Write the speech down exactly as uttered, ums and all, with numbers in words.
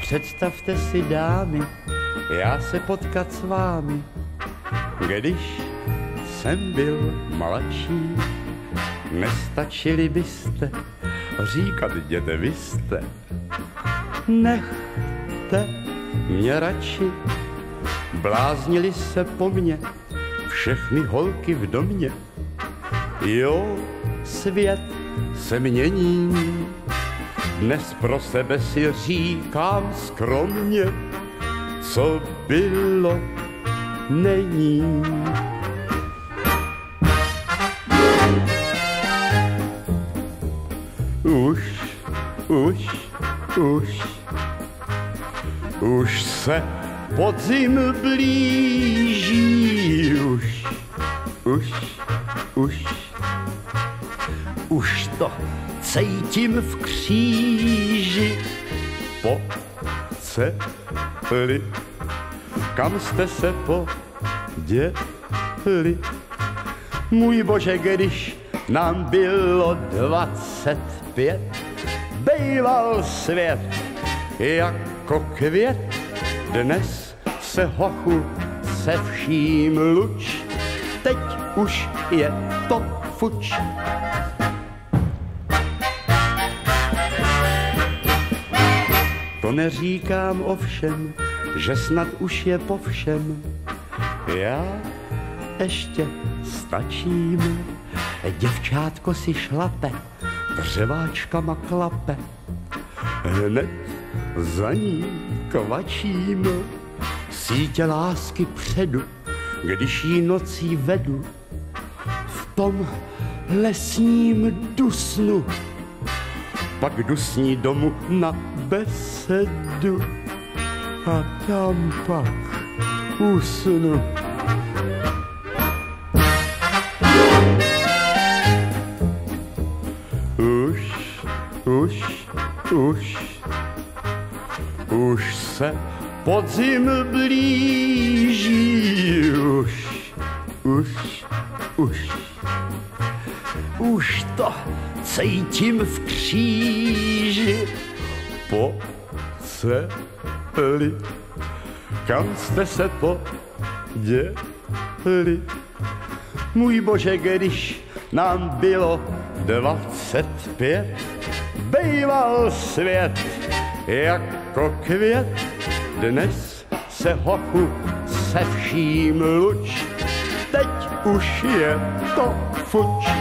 Představte si, dámy, já se potkat s vámi, když jsem byl mladší. Nestačili byste říkat, děte, vy jste. Nechte mě radši, bláznili se po mně všechny holky v domě. Jo, svět se mění, dnes pro sebe si říkám skromně, co bylo, není. Už, už, už, už se podzim blíží, už, už, už, už to cítím v kříži. Poceli, kam jste se poděli? Můj Bože, když nám bylo dvacet pět, bejval svět jako květ. Dnes se hochu se vším luč, teď už je to fuč. To neříkám ovšem, že snad už je po všem. Já ještě stačím, děvčátko si šlape, dřeváčkama klape, hned za ní kvačím. Sítě lásky předu, když jí nocí vedu, v tom lesním dusnu, pak dusní domů na besedu a tam pak usnu. Už, už, už, už se podzim blíží, už, už, už, už to cítím v kříži. Poceli, kam jste se poděli? Můj Bože, když nám bylo dvacet pět, bejval svět jako květ. Dnes se hochu se vším luč, teď už je to fuč.